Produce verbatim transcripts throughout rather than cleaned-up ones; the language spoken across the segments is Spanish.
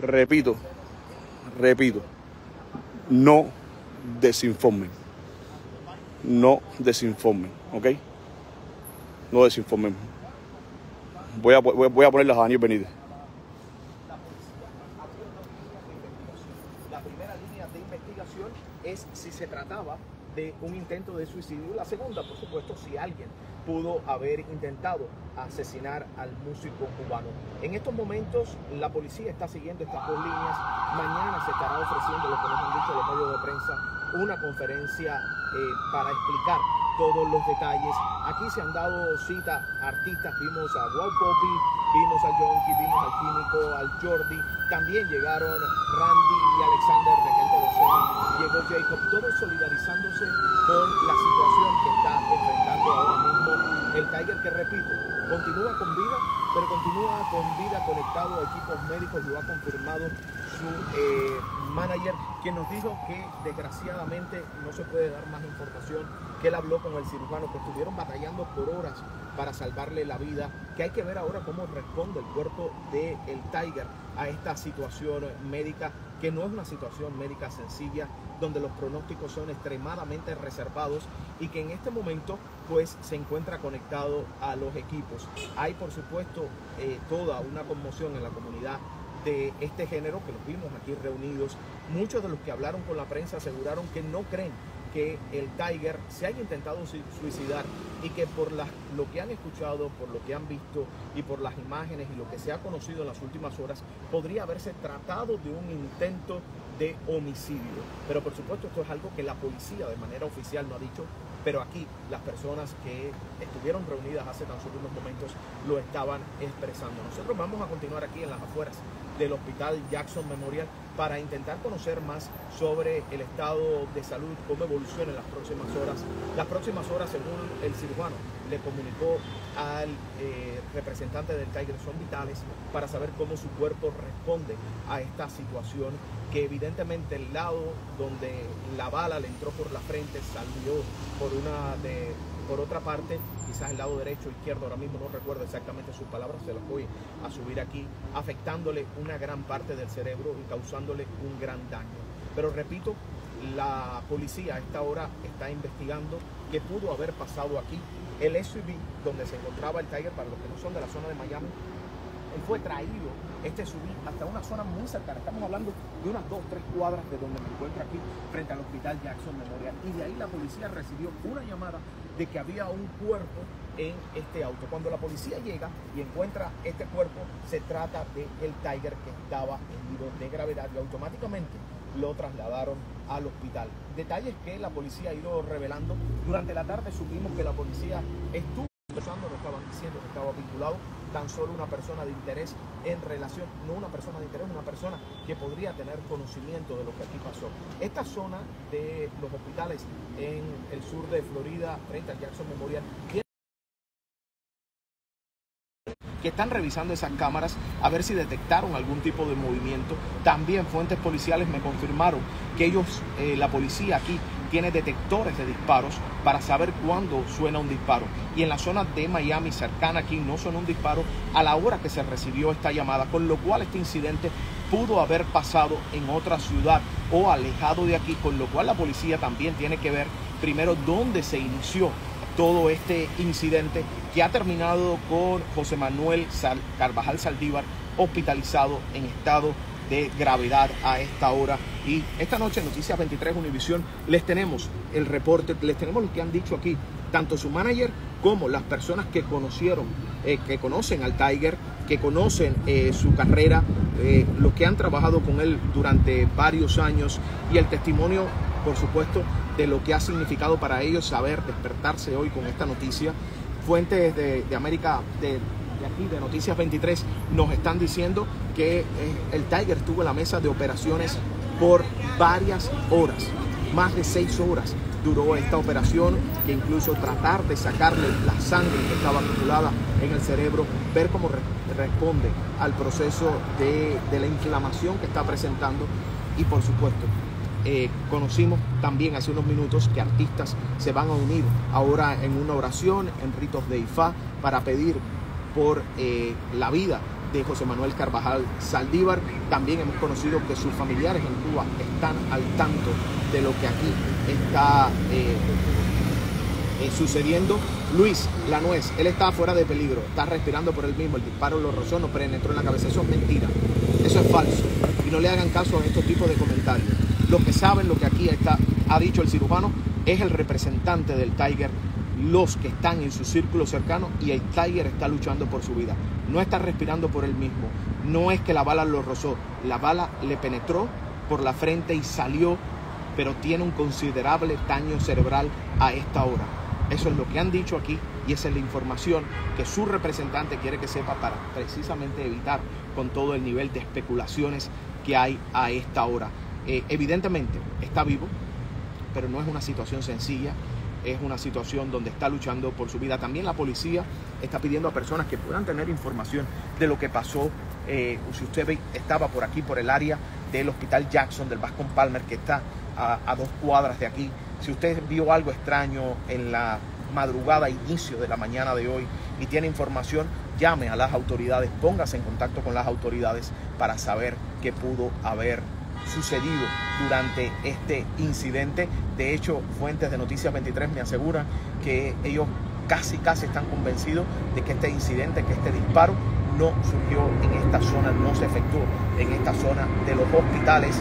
repito, repito, no desinformen, no desinformen, ¿ok? No desinformen. Voy a, voy, voy a ponerlas a Daniel Benítez. La primera línea de investigación es si se trataba de un intento de suicidio. La segunda, por supuesto, si alguien pudo haber intentado asesinar al músico cubano. En estos momentos, la policía está siguiendo estas dos líneas. Mañana se estará ofreciendo, lo que nos han dicho los medios de prensa, una conferencia eh, para explicar todos los detalles. Aquí se han dado cita a artistas, vimos a Wow Poppy, vimos a Yonki, vimos al Químico, al Jordi, también llegaron Randy y Alexander de Gente de Zona, llegó Jacob, todos solidarizándose con la situación que está enfrentando ahora mismo el Tiger, que repito, continúa con vida, pero continúa con vida conectado a equipos médicos, lo ha confirmado su eh, manager, quien nos dijo que desgraciadamente no se puede dar más información, que él habló con el cirujano, que estuvieron batallando por horas para salvarle la vida, que hay que ver ahora cómo responde el cuerpo del Tiger a esta situación médica, que no es una situación médica sencilla, donde los pronósticos son extremadamente reservados y que en este momento pues se encuentra conectado a los equipos. Hay por supuesto eh, toda una conmoción en la comunidad de este género, que los vimos aquí reunidos. Muchos de los que hablaron con la prensa aseguraron que no creen que el Tiger se haya intentado suicidar y que por la, lo que han escuchado, por lo que han visto y por las imágenes y lo que se ha conocido en las últimas horas, podría haberse tratado de un intento de homicidio. Pero por supuesto esto es algo que la policía de manera oficial no ha dicho, pero aquí las personas que estuvieron reunidas hace tan solo unos momentos lo estaban expresando. Nosotros vamos a continuar aquí en las afueras del Hospital Jackson Memorial para intentar conocer más sobre el estado de salud, cómo evoluciona en las próximas horas. Las próximas horas, según el cirujano le comunicó al eh, representante del Tiger, son vitales para saber cómo su cuerpo responde a esta situación, que evidentemente el lado donde la bala le entró por la frente salió por una de por otra parte, quizás el lado derecho o izquierdo, ahora mismo no recuerdo exactamente sus palabras, se las voy a subir aquí, afectándole una gran parte del cerebro y causándole un gran daño. Pero repito, la policía a esta hora está investigando qué pudo haber pasado aquí. El S U V donde se encontraba el Tiger, para los que no son de la zona de Miami, él fue traído, este S U V, hasta una zona muy cercana. Estamos hablando de unas dos, tres cuadras de donde me encuentro aquí, frente al Hospital Jackson Memorial. Y de ahí la policía recibió una llamada de que había un cuerpo en este auto. Cuando la policía llega y encuentra este cuerpo, se trata del Tiger, que estaba herido de gravedad, y automáticamente lo trasladaron al hospital. Detalles que la policía ha ido revelando. Durante la tarde supimos que la policía estuvo pensando, lo estaban diciendo que estaba vinculado tan solo una persona de interés en relación, no una persona de interés, una persona que podría tener conocimiento de lo que aquí pasó. Esta zona de los hospitales en el sur de Florida, frente al Jackson Memorial, que están revisando esas cámaras a ver si detectaron algún tipo de movimiento. También fuentes policiales me confirmaron que ellos, eh, la policía aquí, tiene detectores de disparos para saber cuándo suena un disparo. Y en la zona de Miami, cercana aquí, no sonó un disparo a la hora que se recibió esta llamada, con lo cual este incidente pudo haber pasado en otra ciudad o alejado de aquí, con lo cual la policía también tiene que ver primero dónde se inició todo este incidente, que ha terminado con José Manuel Sal- Carvajal Saldívar hospitalizado en estado de gravedad a esta hora. Y esta noche en Noticias veintitrés Univisión les tenemos el reporte, les tenemos lo que han dicho aquí, tanto su manager como las personas que conocieron, eh, que conocen al Tiger, que conocen eh, su carrera, eh, los que han trabajado con él durante varios años, y el testimonio, por supuesto, de lo que ha significado para ellos saber despertarse hoy con esta noticia. Fuentes de, de América, de, de aquí, de Noticias veintitrés, nos están diciendo que eh, el Tiger estuvo en la mesa de operaciones por varias horas, más de seis horas duró esta operación, que incluso tratar de sacarle la sangre que estaba acumulada en el cerebro, ver cómo re responde al proceso de, de la inflamación que está presentando. Y por supuesto, Eh, conocimos también hace unos minutos que artistas se van a unir ahora en una oración, en ritos de Ifá, para pedir por eh, la vida de José Manuel Carvajal Saldívar. También hemos conocido que sus familiares en Cuba están al tanto de lo que aquí está eh, eh, sucediendo. Luis Lanuez, él está fuera de peligro, está respirando por él mismo, el disparo lo rozó, no penetró en la cabeza. Eso es mentira, eso es falso, y no le hagan caso a estos tipos de comentarios. Los que saben lo que aquí está, ha dicho el cirujano es el representante del Tiger, los que están en su círculo cercano, y el Tiger está luchando por su vida. No está respirando por él mismo, no es que la bala lo rozó, la bala le penetró por la frente y salió, pero tiene un considerable daño cerebral a esta hora. Eso es lo que han dicho aquí y esa es la información que su representante quiere que sepa para precisamente evitar con todo el nivel de especulaciones que hay a esta hora. Eh, evidentemente está vivo, pero no es una situación sencilla, es una situación donde está luchando por su vida. También la policía está pidiendo a personas que puedan tener información de lo que pasó. Eh, si usted ve, estaba por aquí, por el área del Hospital Jackson, del Bascom Palmer, que está a, a dos cuadras de aquí. Si usted vio algo extraño en la madrugada, inicio de la mañana de hoy, y tiene información, llame a las autoridades, póngase en contacto con las autoridades para saber qué pudo haber sucedido durante este incidente. De hecho, fuentes de Noticias veintitrés me aseguran que ellos casi casi están convencidos de que este incidente, que este disparo no surgió en esta zona, no se efectuó en esta zona de los hospitales,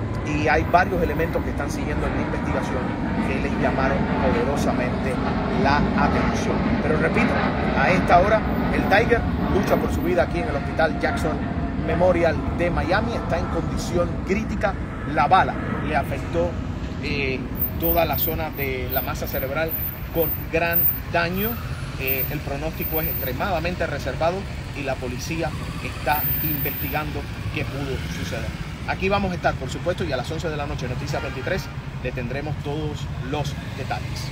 y hay varios elementos que están siguiendo en la investigación que les llamaron poderosamente la atención. Pero repito, a esta hora el Tiger lucha por su vida aquí en el Hospital Jackson Memorial de Miami, está en condición crítica. La bala le afectó eh, toda la zona de la masa cerebral con gran daño. Eh, el pronóstico es extremadamente reservado y la policía está investigando qué pudo suceder. Aquí vamos a estar, por supuesto, y a las once de la noche en Noticias veintitrés le tendremos todos los detalles.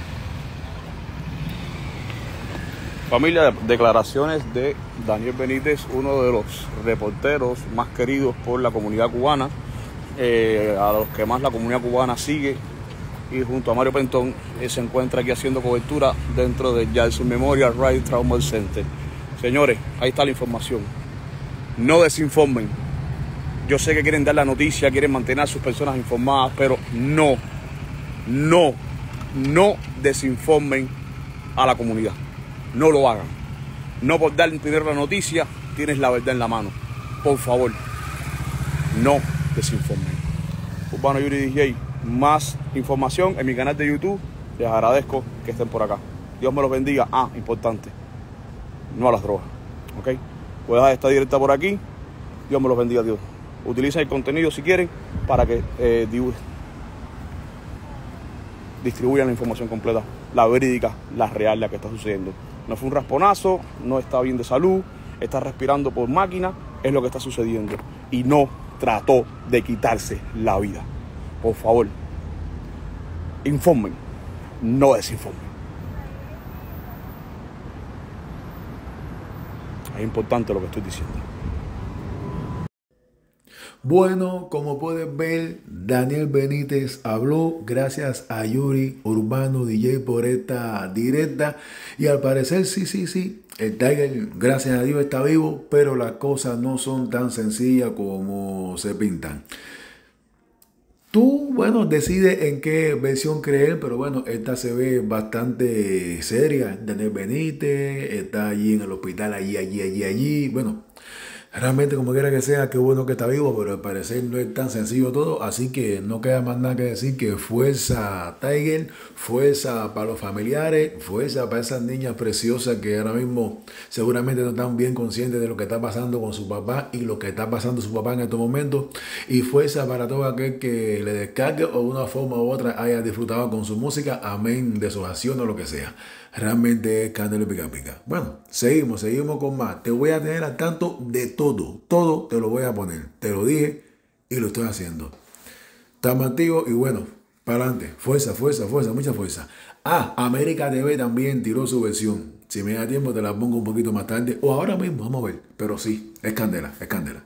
Familia, declaraciones de Daniel Benítez, uno de los reporteros más queridos por la comunidad cubana, eh, a los que más la comunidad cubana sigue, y junto a Mario Pentón eh, se encuentra aquí haciendo cobertura dentro del Jackson Memorial Right Trauma Center. Señores, ahí está la información. No desinformen. Yo sé que quieren dar la noticia, quieren mantener a sus personas informadas, pero no, no, no desinformen a la comunidad. No lo hagan. No por dar primero la noticia, tienes la verdad en la mano. Por favor, no desinformen. Urbano Yuri D J, más información en mi canal de YouTube. Les agradezco que estén por acá. Dios me los bendiga. Ah, importante, no a las drogas. ¿Ok? Voy a dejar esta directa por aquí. Dios me los bendiga, Dios. Utilicen el contenido si quieren para que eh, distribuyan la información completa, la verídica, la real, la que está sucediendo. No fue un rasponazo, no está bien de salud, está respirando por máquina, es lo que está sucediendo. Y no trató de quitarse la vida. Por favor, informen, no desinformen. Es importante lo que estoy diciendo. Bueno, como pueden ver, Daniel Benítez habló. Gracias a Yuri Urbano D J por esta directa. Y al parecer, sí, sí, sí, el Tiger, gracias a Dios, está vivo, pero las cosas no son tan sencillas como se pintan. Tú, bueno, decides en qué versión creer, pero bueno, esta se ve bastante seria. Daniel Benítez está allí en el hospital, allí, allí, allí, allí. Bueno, realmente, como quiera que sea, qué bueno que está vivo, pero al parecer no es tan sencillo todo, así que no queda más nada que decir que fuerza Tiger, fuerza para los familiares, fuerza para esas niñas preciosas que ahora mismo seguramente no están bien conscientes de lo que está pasando con su papá y lo que está pasando su papá en estos momentos, y fuerza para todo aquel que le descargue o de una forma u otra haya disfrutado con su música, amén, de sus acciones o lo que sea. Realmente es candela y pica pica. Bueno, seguimos, seguimos con más. Te voy a tener al tanto de todo. Todo te lo voy a poner. Te lo dije y lo estoy haciendo. Estamos activos y bueno, para adelante. Fuerza, fuerza, fuerza, mucha fuerza. Ah, América T V también tiró su versión. Si me da tiempo te la pongo un poquito más tarde o ahora mismo, vamos a ver. Pero sí, es candela, es candela.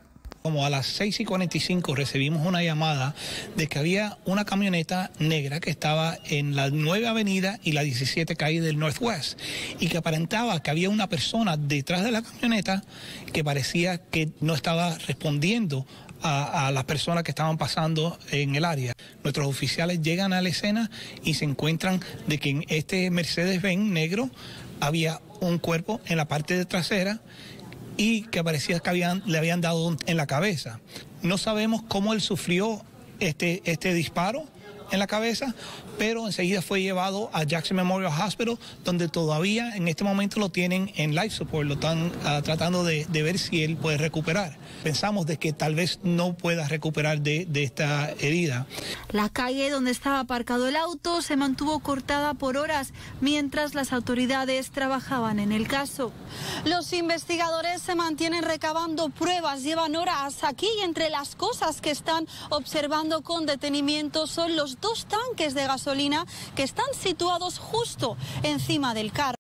Como a las seis y cuarenta y cinco recibimos una llamada de que había una camioneta negra que estaba en la nueve Avenida y la diecisiete calle del Northwest y que aparentaba que había una persona detrás de la camioneta que parecía que no estaba respondiendo a, a las personas que estaban pasando en el área. Nuestros oficiales llegan a la escena y se encuentran de que en este Mercedes-Benz negro había un cuerpo en la parte de trasera y que parecía que habían, le habían dado en la cabeza. No sabemos cómo él sufrió este, este disparo en la cabeza, pero enseguida fue llevado a Jackson Memorial Hospital, donde todavía en este momento lo tienen en life support, lo están uh, tratando de, de ver si él puede recuperar. Pensamos de que tal vez no pueda recuperar de, de esta herida. La calle donde estaba aparcado el auto se mantuvo cortada por horas mientras las autoridades trabajaban en el caso. Los investigadores se mantienen recabando pruebas, llevan horas aquí y entre las cosas que están observando con detenimiento son los dos tanques de gasolina que están situados justo encima del carro.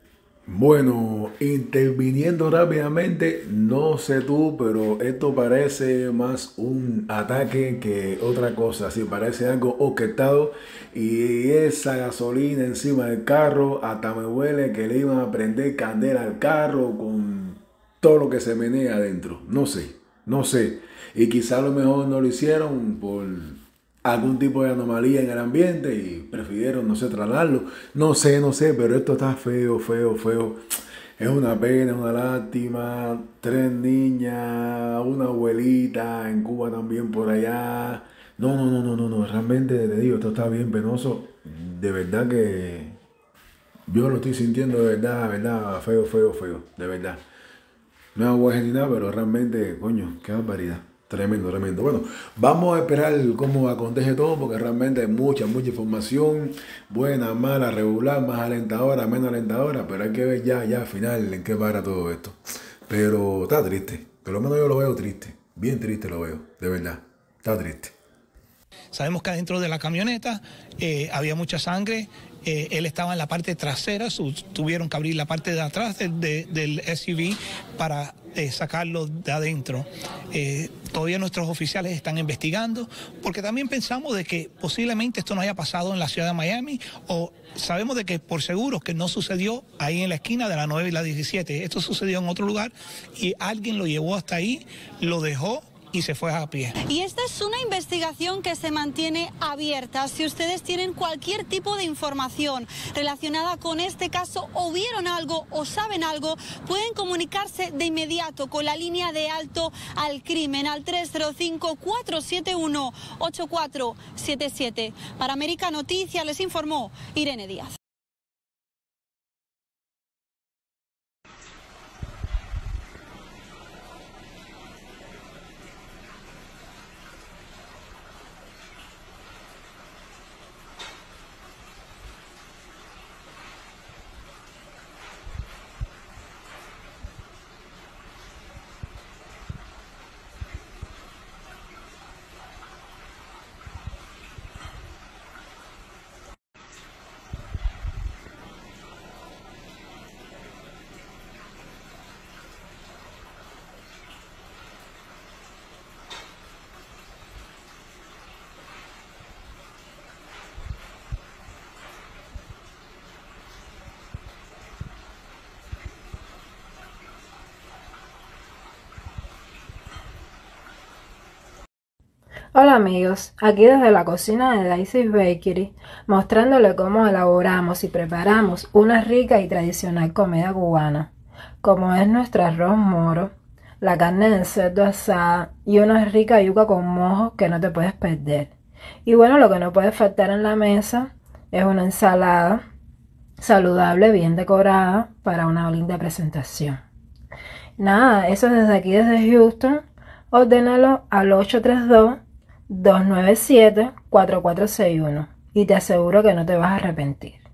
Bueno, interviniendo rápidamente, no sé tú, pero esto parece más un ataque que otra cosa. Sí, parece algo orquestado y esa gasolina encima del carro, hasta me huele que le iban a prender candela al carro con todo lo que se menea adentro. No sé, no sé. Y quizá a lo mejor no lo hicieron por algún tipo de anomalía en el ambiente y prefirieron, no sé, trasladarlo. No sé, no sé, pero esto está feo, feo, feo. Es una pena, una lástima. Tres niñas, una abuelita en Cuba también por allá. No, no, no, no, no, no. Realmente te digo, esto está bien penoso. De verdad que yo lo estoy sintiendo de verdad, de verdad, feo, feo, feo. De verdad. No es agua ni nada, pero realmente, coño, qué barbaridad. Tremendo, tremendo. Bueno, vamos a esperar cómo acontece todo porque realmente hay mucha, mucha información. Buena, mala, regular, más alentadora, menos alentadora. Pero hay que ver ya, ya al final en qué para todo esto. Pero está triste. Por lo menos yo lo veo triste. Bien triste lo veo, de verdad. Está triste. Sabemos que adentro de la camioneta eh, había mucha sangre. Eh, él estaba en la parte trasera, su, tuvieron que abrir la parte de atrás de, de, del S U V para eh, sacarlo de adentro. Eh, todavía nuestros oficiales están investigando, porque también pensamos de que posiblemente esto no haya pasado en la ciudad de Miami, o sabemos de que por seguro que no sucedió ahí en la esquina de la nueve y la diecisiete. Esto sucedió en otro lugar y alguien lo llevó hasta ahí, lo dejó y se fue a pie. Y esta es una investigación que se mantiene abierta. Si ustedes tienen cualquier tipo de información relacionada con este caso o vieron algo o saben algo, pueden comunicarse de inmediato con la línea de alto al crimen al tres cero cinco, cuatro siete uno, ocho cuatro siete siete. Para América Noticias les informó Irene Díaz. Hola amigos, aquí desde la cocina de Daisy's Bakery, mostrándole cómo elaboramos y preparamos una rica y tradicional comida cubana, como es nuestro arroz moro, la carne de cerdo asada y una rica yuca con mojo que no te puedes perder. Y bueno, lo que no puede faltar en la mesa es una ensalada saludable, bien decorada, para una linda presentación. Nada, eso desde aquí, desde Houston. Ordénalo al ocho tres dos, dos nueve siete, cuatro cuatro seis uno y te aseguro que no te vas a arrepentir.